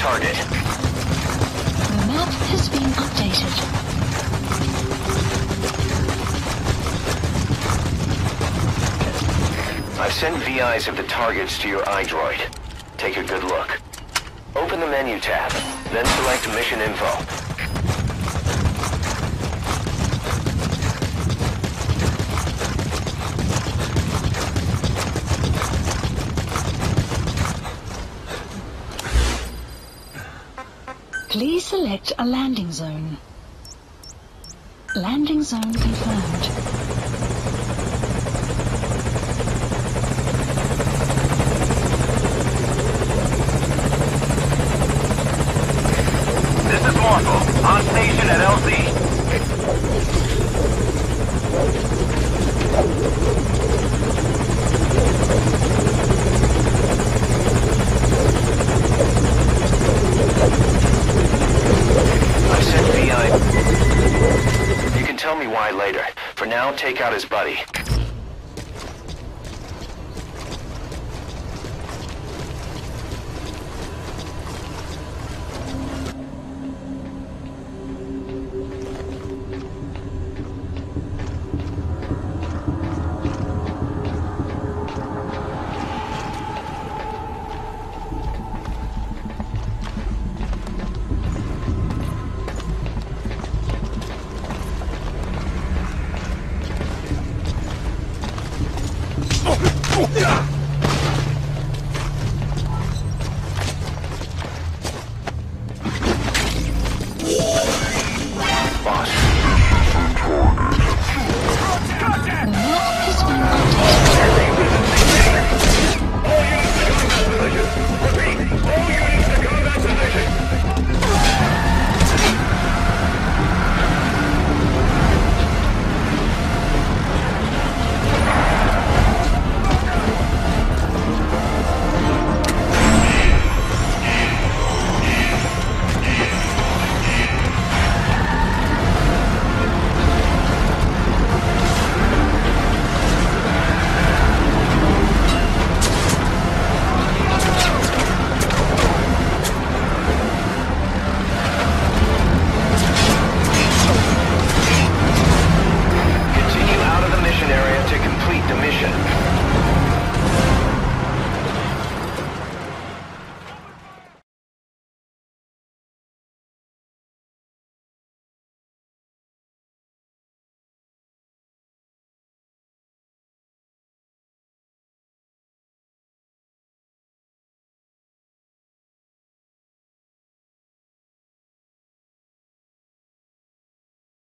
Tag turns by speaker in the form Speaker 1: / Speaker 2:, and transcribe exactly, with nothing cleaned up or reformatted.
Speaker 1: target.
Speaker 2: The map has been updated.
Speaker 1: I've sent V Is of the targets to your iDroid. Take a good look. Open the menu tab, then select Mission Info.
Speaker 2: Please select a landing zone. Landing zone confirmed.
Speaker 1: This is Morpho, on station at L Z. I sent V I. You can tell me why later. For now, take out his buddy.